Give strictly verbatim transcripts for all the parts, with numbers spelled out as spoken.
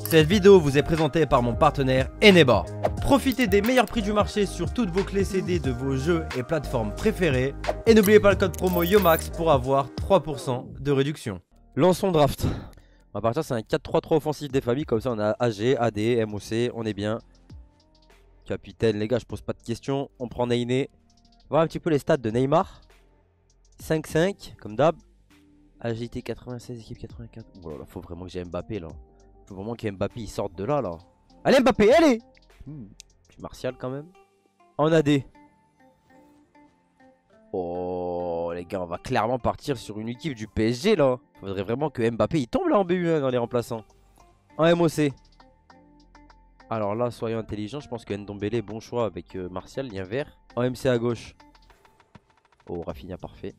Cette vidéo vous est présentée par mon partenaire Eneba. Profitez des meilleurs prix du marché sur toutes vos clés C D de vos jeux et plateformes préférées. Et n'oubliez pas le code promo YOMAX pour avoir trois pour cent de réduction. Lançons draft. On va partir sur un quatre trois trois offensif des familles. Comme ça on a A G, A D, M O C, on est bien. Capitaine, les gars, je pose pas de questions. On prend Neyné. Voir un petit peu les stats de Neymar. cinq cinq, comme d'hab. Agilité quatre-vingt-seize, équipe quatre-vingt-quatre. Oh là là, faut vraiment que j'ai Mbappé là. Faut vraiment que Mbappé il sorte de là là. Allez Mbappé, allez hmm, Puis Martial quand même. En A D. Oh les gars, on va clairement partir sur une équipe du P S G là. Faudrait vraiment que Mbappé il tombe là en B U un dans les remplaçants. En M O C. Alors là, soyons intelligents, je pense que Ndombele, bon choix avec euh, Martial, lien vert. En M C à gauche. Oh, Rafinha, parfait.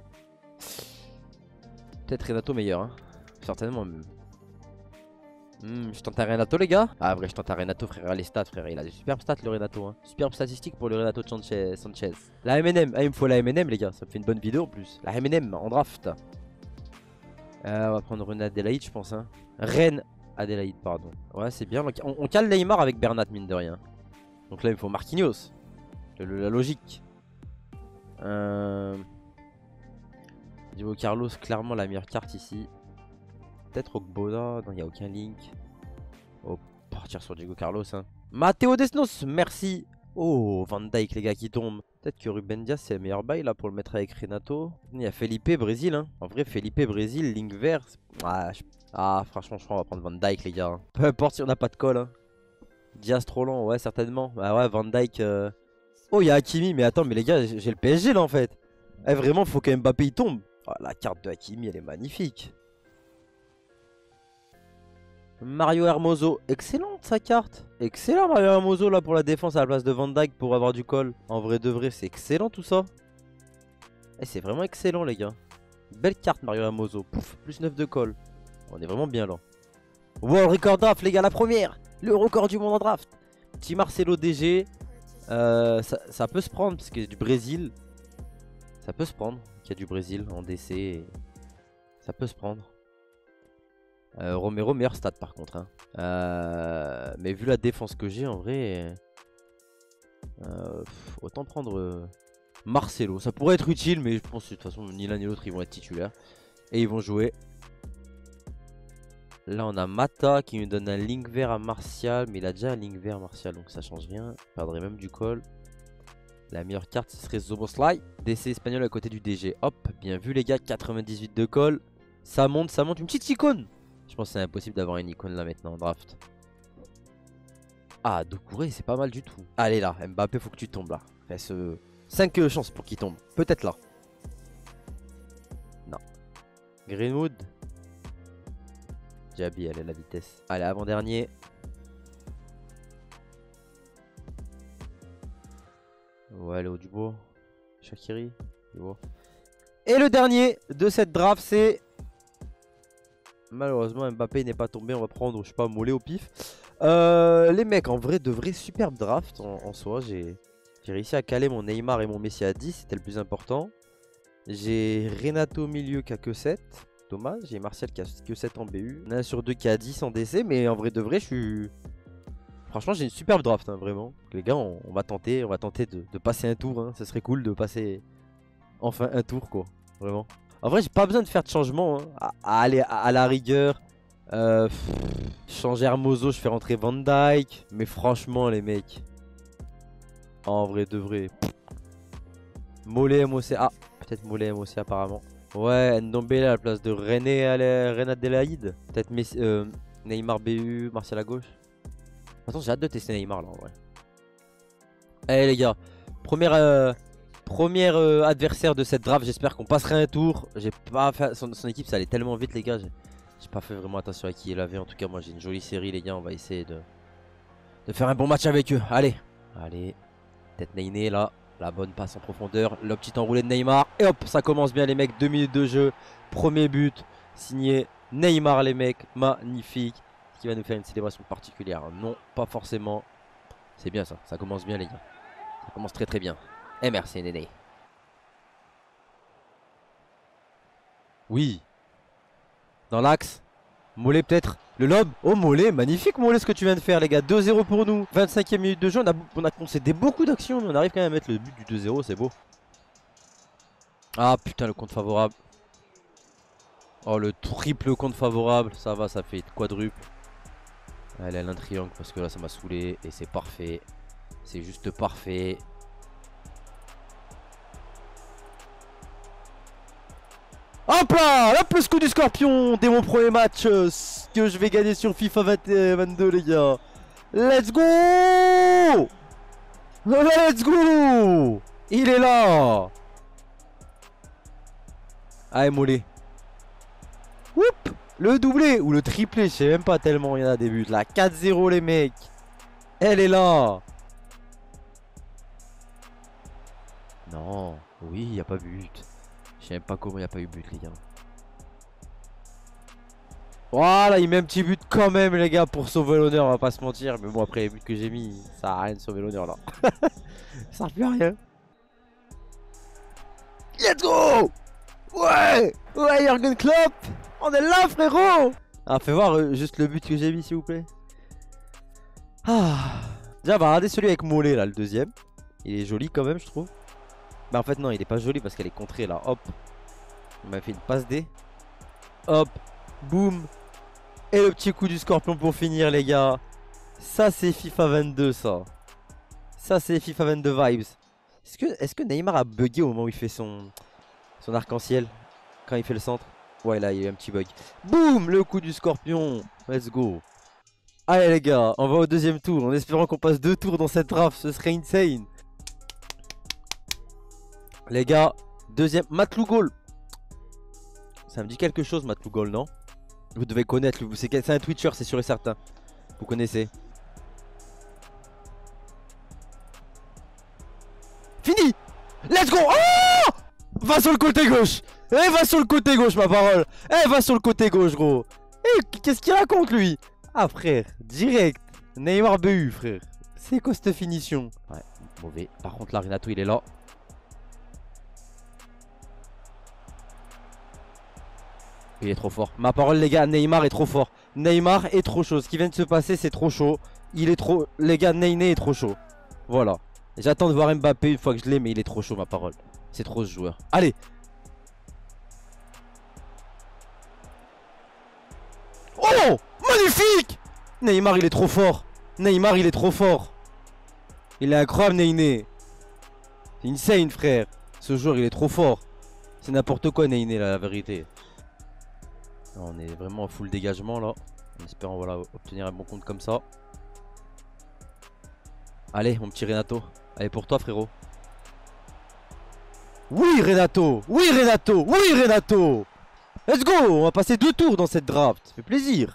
Peut-être Renato meilleur, hein. Certainement même. Hmm, je tente un Renato, les gars. Ah, vrai, je tente un Renato, frère. Les stats, frère. Il a des superbes stats, le Renato. Hein. Superbes statistiques pour le Renato Sanchez. Sanchez. La M and M. Ah, il me faut la M and M, les gars. Ça me fait une bonne vidéo en plus. La M and M en draft. Euh, on va prendre René Adélaïde, je pense. Hein. Rennes. Adélaïde, pardon. Ouais, c'est bien. On, on cale Neymar avec Bernat, mine de rien. Donc là, il me faut Marquinhos. Le, le, la logique. Euh... Diego Carlos, clairement la meilleure carte ici. Peut-être Ogboda. Non, il n'y a aucun link. On va partir sur Diego Carlos. Hein. Matteo Desnos, merci. Oh, Van Dijk, les gars, qui tombent. Peut-être que Ruben Dias, c'est le meilleur bail là pour le mettre avec Renato. Il y a Felipe, Brésil. Hein. En vrai, Felipe, Brésil, link vert. Ah, je... ah, franchement, je crois qu'on va prendre Van Dijk, les gars. Hein. Peu importe si on n'a pas de colle. Hein. Dias trop long, ouais, certainement. Bah ouais, Van Dijk. Euh... Oh, il y a Hakimi, mais attends, mais les gars, j'ai le P S G là en fait. Eh, vraiment, faut que Mbappé il tombe. Oh, la carte de Hakimi, elle est magnifique. Mario Hermoso, excellente sa carte. Excellent Mario Hermoso là pour la défense à la place de Van Dijk pour avoir du call. En vrai de vrai, c'est excellent tout ça. Eh, c'est vraiment excellent les gars. Belle carte Mario Hermoso. Pouf, plus neuf de call. On est vraiment bien là. Wow, record draft les gars, la première. Le record du monde en draft. Petit Marcelo D G. Euh, ça, ça peut se prendre parce qu'il y a du Brésil. Ça peut se prendre qu'il y a du Brésil en D C. Et... ça peut se prendre. Euh, Romero, meilleur stat par contre. Hein. Euh, mais vu la défense que j'ai en vrai. Euh, pff, autant prendre euh, Marcelo. Ça pourrait être utile, mais je pense que de toute façon, ni l'un ni l'autre ils vont être titulaires. Et ils vont jouer. Là, on a Mata qui nous donne un link vert à Martial. Mais il a déjà un link vert Martial, donc ça change rien. Il perdrait même du call. La meilleure carte, ce serait Zoboslai. D C espagnol à côté du D G. Hop, bien vu les gars. quatre-vingt-dix-huit de call. Ça monte, ça monte. Une petite icône. Je pense que c'est impossible d'avoir une icône là maintenant en draft. Ah, Doucouré, c'est pas mal du tout. Allez là, Mbappé, faut que tu tombes là. Reste cinq chances pour qu'il tombe. Peut-être là. Non. Greenwood. Diaby, elle est la vitesse. Allez, avant-dernier. Ouais, Léo Dubois. Shaqiri. Dubois. Et le dernier de cette draft, c'est... malheureusement, Mbappé n'est pas tombé. On va prendre, je sais pas, Mollet au pif. Euh, les mecs, en vrai, de vrai superbe draft en, en soi. J'ai réussi à caler mon Neymar et mon Messi à dix. C'était le plus important. J'ai Renato au milieu qui a que sept. Dommage. J'ai Martial qui a que sept en B U. On a un sur deux qui a dix en D C. Mais en vrai, de vrai, je suis... franchement, j'ai une superbe draft, hein, vraiment. Donc, les gars, on, on va tenter, on va tenter de, de passer un tour. Hein. Ce serait cool de passer enfin un tour, quoi. Vraiment. En vrai, j'ai pas besoin de faire de changement. Hein. À, à aller à, à la rigueur. Euh, pff, changer Hermoso, je fais rentrer Van Dijk. Mais franchement, les mecs. En vrai, de vrai. Mollet M O C. Ah, peut-être Mollet M O C apparemment. Ouais, Ndombele à la place de René René Adélaïde. Peut-être euh, Neymar B U, Martial à gauche. Attends, j'ai hâte de tester Neymar là en vrai. Allez les gars, première, euh, première euh, adversaire de cette draft. J'espère qu'on passera un tour. J'ai pas fait son, son équipe, ça allait tellement vite les gars. J'ai pas fait vraiment attention à qui il avait. En tout cas, moi j'ai une jolie série les gars. On va essayer de, de faire un bon match avec eux. Allez, allez. Peut-être Neyné là. La bonne passe en profondeur. Le petit enroulé de Neymar. Et hop, ça commence bien les mecs. Deux minutes de jeu. Premier but. Signé Neymar les mecs. Magnifique. Qui va nous faire une célébration particulière? Non, pas forcément. C'est bien ça, ça commence bien les gars. Ça commence très très bien. Et merci Néné. Oui. Dans l'axe. Mollet peut-être. Le lob. Oh Mollet, magnifique Mollet ce que tu viens de faire les gars. deux zéro pour nous. vingt-cinquième minute de jeu. On a, on a concédé beaucoup d'actions. Mais on arrive quand même à mettre le but du deux zéro. C'est beau. Ah putain le compte favorable. Oh le triple compte favorable. Ça va, ça fait quadruple. Allez, elle a un triangle parce que là ça m'a saoulé. Et c'est parfait. C'est juste parfait. Hop là, hop le scoop du scorpion. Dès mon premier match euh, que je vais gagner sur FIFA vingt et un vingt-deux les gars. Let's go. Let's go. Il est là. Allez Mollet. Oup. Le doublé ou le triplé, je sais même pas tellement il y en a des buts là. quatre zéro les mecs. Elle est là. Non, oui, il n'y a pas but. Je sais même pas comment il n'y a pas eu but les gars. Voilà, il met un petit but quand même les gars pour sauver l'honneur, on va pas se mentir. Mais bon après les buts que j'ai mis, ça sert à rien de sauver l'honneur là. Ça sert plus à rien. Let's go. Ouais. Ouais Jürgen Klopp. On est là frérot. Ah fais voir euh, juste le but que j'ai mis s'il vous plaît. Ah. Déjà on va regarder celui avec Mollet là, le deuxième. Il est joli quand même je trouve. Bah en fait non il est pas joli parce qu'elle est contrée là. Hop. Il m'a fait une passe D. Hop. Boum. Et le petit coup du scorpion pour finir les gars. Ça c'est FIFA vingt-deux ça. Ça c'est FIFA vingt-deux vibes. Est-ce que, est-ce que Neymar a bugué au moment où il fait son, son arc-en-ciel? Quand il fait le centre? Ouais là il y a eu un petit bug. Boum. Le coup du scorpion. Let's go. Allez les gars on va au deuxième tour. En espérant qu'on passe deux tours dans cette draft. Ce serait insane. Les gars, deuxième, Matlou Goal. Ça me dit quelque chose Matlou Goal, non? Vous devez connaître, c'est un Twitcher, c'est sûr et certain. Vous connaissez. Fini. Let's go. Oh, va sur le côté gauche. Eh, va sur le côté gauche ma parole. Eh, va sur le côté gauche gros. Eh, qu'est-ce qu'il raconte lui? Ah frère, direct. Neymar B U frère. C'est quoi cette finition? Ouais, mauvais. Par contre là, Renato il est là. Il est trop fort. Ma parole les gars, Neymar est trop fort. Neymar est trop chaud. Ce qui vient de se passer c'est trop chaud. Il est trop... Les gars, Neyné est trop chaud. Voilà. J'attends de voir Mbappé une fois que je l'ai mais il est trop chaud ma parole. C'est trop ce joueur. Allez. Oh, magnifique. Neymar il est trop fort. Neymar il est trop fort. Il est incroyable Neyné. C'est insane frère. Ce joueur il est trop fort. C'est n'importe quoi Neyné là la vérité. On est vraiment en full dégagement là. En espérant voilà, obtenir un bon compte comme ça. Allez mon petit Renato. Allez pour toi frérot. Oui Renato. Oui Renato. Oui Renato. Let's go. On va passer deux tours dans cette draft. Ça fait plaisir.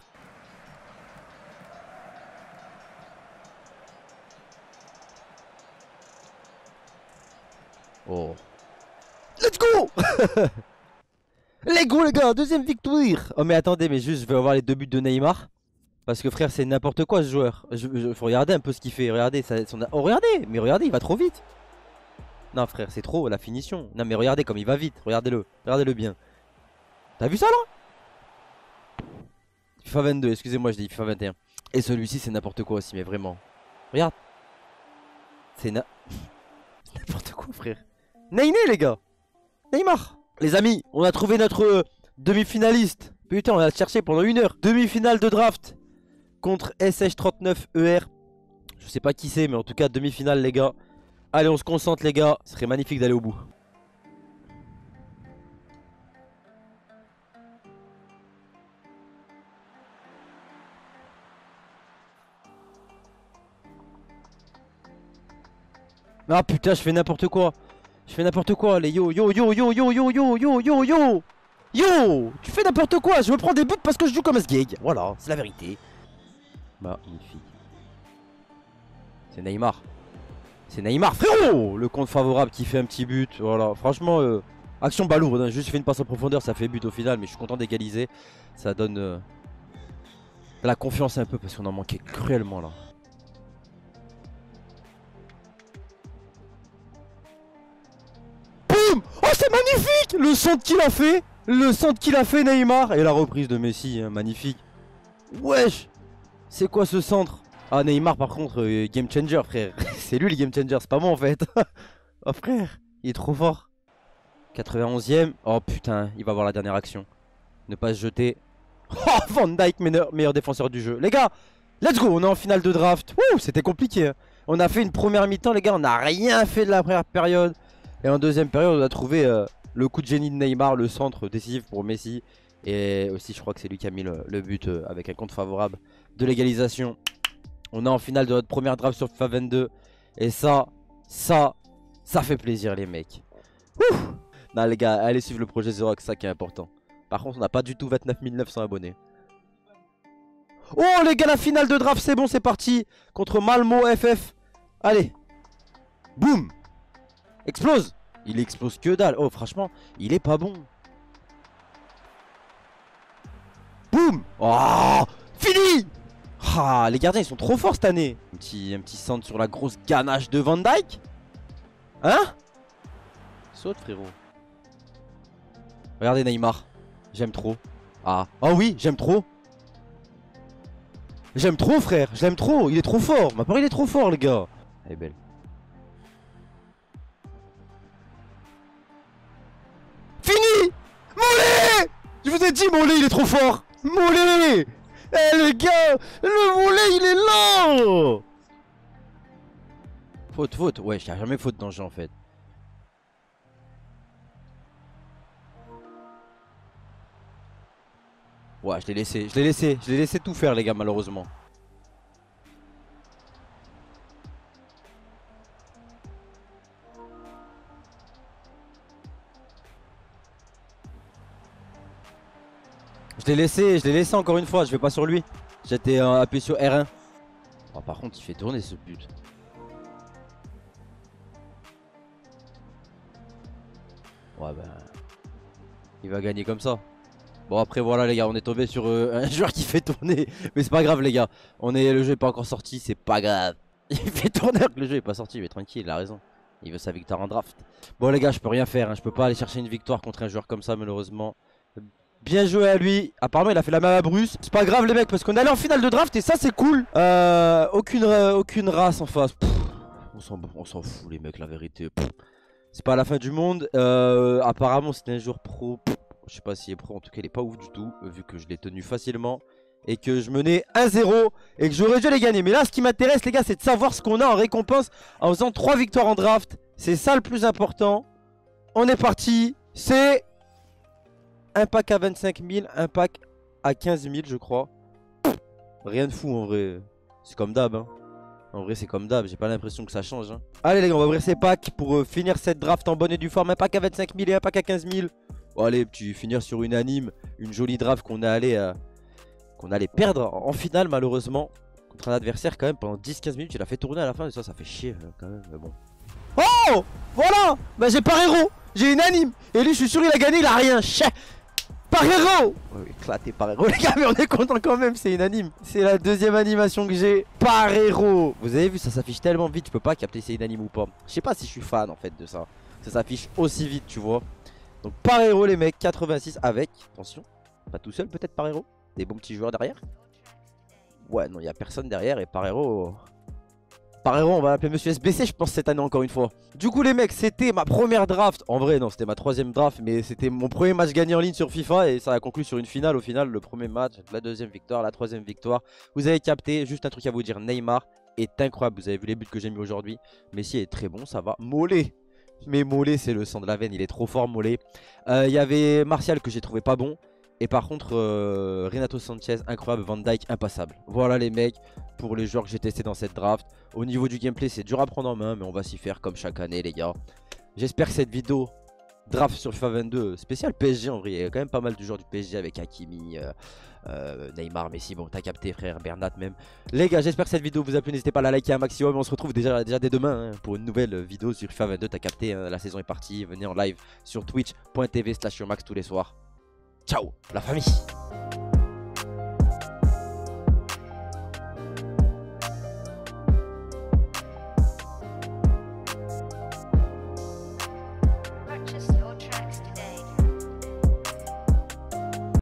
Oh. Let's go. Les go les gars, deuxième victoire. Oh mais attendez, mais juste je vais avoir les deux buts de Neymar. Parce que frère c'est n'importe quoi ce joueur. je, je, Faut regarder un peu ce qu'il fait. Regardez, ça, son... oh regardez. Mais regardez, il va trop vite. Non frère, c'est trop la finition. Non mais regardez comme il va vite. Regardez-le, regardez-le bien. T'as vu ça là? FIFA vingt-deux, excusez-moi je dis FIFA vingt et un. Et celui-ci c'est n'importe quoi aussi, mais vraiment. Regarde. C'est na... n'importe quoi frère. Neyné les gars. Neymar. Les amis, on a trouvé notre euh, demi-finaliste. Putain, on a cherché pendant une heure. Demi-finale de draft contre S H trente-neuf E R. Je sais pas qui c'est, mais en tout cas, demi-finale, les gars. Allez, on se concentre, les gars. Ce serait magnifique d'aller au bout. Ah putain, je fais n'importe quoi. Je fais n'importe quoi, les yo, yo, yo, yo, yo, yo, yo, yo, yo, yo. Yo, tu fais n'importe quoi. Je me prends des buts parce que je joue comme un sgeg. Voilà, c'est la vérité. Magnifique. C'est Neymar. C'est Neymar, frérot. Le compte favorable qui fait un petit but. Voilà, franchement, euh, action balourde. Hein. Juste fait une passe en profondeur, ça fait but au final. Mais je suis content d'égaliser. Ça donne euh, de la confiance un peu parce qu'on en manquait cruellement là. Oh c'est magnifique. Le centre qu'il a fait. Le centre qu'il a fait Neymar. Et la reprise de Messi, hein, magnifique. Wesh. C'est quoi ce centre? Ah Neymar par contre, euh, game changer frère. C'est lui le game changer, c'est pas moi en fait. Oh frère, il est trop fort. quatre-vingt-onzième. Oh putain, il va avoir la dernière action. Ne pas se jeter. Oh Van Dijk, meilleur, meilleur défenseur du jeu. Les gars, let's go, on est en finale de draft. Wouh, c'était compliqué. On a fait une première mi-temps les gars, on n'a rien fait de la première période. Et en deuxième période on a trouvé euh, le coup de génie de Neymar, le centre décisif pour Messi. Et aussi je crois que c'est lui qui a mis le, le but euh, avec un compte favorable de l'égalisation. On est en finale de notre première draft sur FIFA vingt-deux. Et ça, ça, ça fait plaisir les mecs. Ouh. Non les gars, allez suivre le projet Zero, c'est ça qui est important. Par contre on n'a pas du tout vingt-neuf mille neuf cents abonnés. Oh les gars, la finale de draft c'est bon, c'est parti. Contre Malmo F F. Allez. Boum. Explose. Il explose que dalle. Oh franchement, il est pas bon. Boum. Oh, fini. Ah, les gardiens ils sont trop forts cette année. Un petit, un petit centre sur la grosse ganache de Van Dijk. Hein? Saute frérot. Regardez Neymar. J'aime trop. Ah. Oh oui, j'aime trop. J'aime trop frère. Je l'aime trop. Il est trop fort. Ma part il est trop fort les gars. Elle est belle. Fini. Mollet. Je vous ai dit Mollet il est trop fort. Mollet. Eh les gars, le Mollet il est là. Faute, faute. Ouais, j'ai jamais faute dans le jeu en fait. Ouais, je l'ai laissé, je l'ai laissé, je l'ai laissé tout faire les gars malheureusement. Je l'ai laissé, je l'ai laissé encore une fois, je vais pas sur lui. J'étais euh, appuyé sur R un. Oh, par contre il fait tourner ce but. Ouais bah... il va gagner comme ça. Bon après voilà les gars, on est tombé sur euh, un joueur qui fait tourner. Mais c'est pas grave les gars, on est, le jeu est pas encore sorti, c'est pas grave. Il fait tourner alors que le jeu est pas sorti, mais tranquille, il a raison. Il veut sa victoire en draft. Bon les gars, je peux rien faire, hein. Je peux pas aller chercher une victoire contre un joueur comme ça malheureusement. Bien joué à lui. Apparemment il a fait la même à Bruce. C'est pas grave les mecs parce qu'on est allé en finale de draft et ça c'est cool. euh, aucune, euh, aucune race en face. Pff, on s'en fout les mecs, la vérité. C'est pas la fin du monde. euh, Apparemment c'était un joueur pro. Pff, je sais pas s'il est pro, en tout cas il est pas ouf du tout. Vu que je l'ai tenu facilement. Et que je menais un zéro. Et que j'aurais dû les gagner. Mais là ce qui m'intéresse les gars, c'est de savoir ce qu'on a en récompense en faisant trois victoires en draft. C'est ça le plus important. On est parti. C'est un pack à vingt-cinq mille, un pack à quinze mille je crois. Rien de fou en vrai. C'est comme d'hab hein. En vrai c'est comme d'hab, j'ai pas l'impression que ça change hein. Allez les gars, on va ouvrir ces packs pour euh, finir cette draft en bonne et due forme. Un pack à vingt-cinq mille et un pack à quinze mille. Bon allez, petit finir sur une anime. Une jolie draft qu'on allait, euh, qu'on allait perdre en finale malheureusement. Contre un adversaire quand même pendant dix quinze minutes. Il a fait tourner à la fin et ça, ça fait chier euh, quand même. Mais bon. Oh voilà. Bah j'ai Parero. J'ai une anime. Et lui je suis sûr il a gagné, il a rien. Chais. Parero. Oh, éclaté Parero les gars, mais on est content quand même, c'est une anime. C'est la deuxième animation que j'ai. Parero. Vous avez vu, ça s'affiche tellement vite, je peux pas capter si c'est une anime ou pas. Je sais pas si je suis fan en fait de ça. Ça s'affiche aussi vite, tu vois. Donc Parero les mecs, quatre-vingt-six avec, attention, pas tout seul peut-être Parero. Des bons petits joueurs derrière. Ouais non, il y a personne derrière et Parero... Parero, on va l'appeler Monsieur S B C je pense cette année encore une fois. Du coup les mecs, c'était ma première draft. En vrai non, c'était ma troisième draft, mais c'était mon premier match gagné en ligne sur FIFA. Et ça a conclu sur une finale au final. Le premier match, la deuxième victoire, la troisième victoire. Vous avez capté, juste un truc à vous dire, Neymar est incroyable. Vous avez vu les buts que j'ai mis aujourd'hui. Messi est très bon, ça va. Mollet. Mais Mollet c'est le sang de la veine, il est trop fort Mollet. Il euh, y avait Martial que j'ai trouvé pas bon. Et par contre euh, Renato Sanchez incroyable, Van Dijk impassable. Voilà les mecs pour les joueurs que j'ai testés dans cette draft. Au niveau du gameplay c'est dur à prendre en main, mais on va s'y faire comme chaque année les gars. J'espère que cette vidéo draft sur FIFA vingt-deux spécial P S G en vrai, il y a quand même pas mal de joueurs du P S G avec Hakimi, euh, euh, Neymar, Messi, bon t'as capté frère, Bernat même. Les gars j'espère que cette vidéo vous a plu, n'hésitez pas à la liker un maximum. On se retrouve déjà, déjà dès demain hein, pour une nouvelle vidéo sur FIFA vingt-deux, t'as capté hein, la saison est partie. Venez en live sur twitch point tv slash max tous les soirs. Ciao la famille.